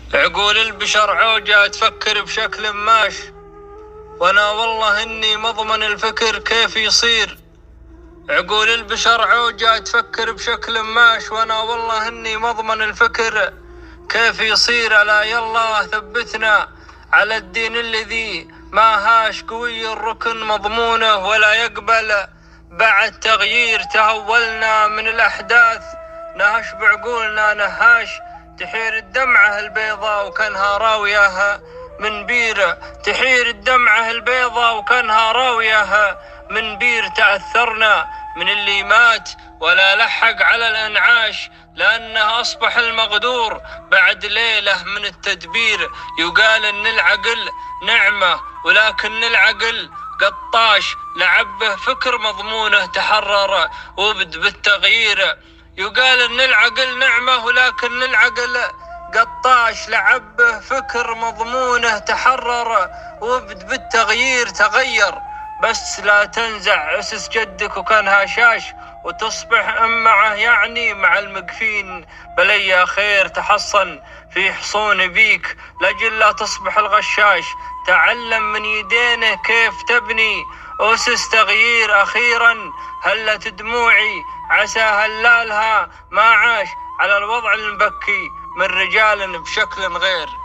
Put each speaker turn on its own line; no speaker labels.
عقول البشر عوجة تفكر بشكل ماش، وانا والله اني مضمن الفكر كيف يصير. عقول البشر عوجة تفكر بشكل ماش، وانا والله اني مضمن الفكر كيف يصير. الا يلا ثبتنا على الدين الذي ما هاش قوي الركن مضمونه ولا يقبل بعد تغيير. تهولنا من الاحداث نهش بعقولنا نهاش، تحير الدمعة البيضاء وكانها راويها من بير. تحير الدمعة البيضاء وكانها راويها من بير. تعثرنا من اللي مات ولا لحق على الانعاش، لانه اصبح المقدور بعد ليلة من التدبير. يقال ان العقل نعمة ولكن العقل قطاش، لعبه فكر مضمونه تحرر وبد بالتغيير. يقال ان العقل نعمة ولكن العقل قطاش، لعبه فكر مضمونه تحرر وبد بالتغيير. تغير بس لا تنزع اسس جدك وكان هشاش، وتصبح معه يعني مع المقفين. بليا خير تحصن في حصون بيك لجل لا تصبح الغشاش. تعلم من يدينه كيف تبني أسس تغيير. أخيرا هلت دموعي عسى هلالها ما عاش على الوضع المبكي من رجال بشكل غير.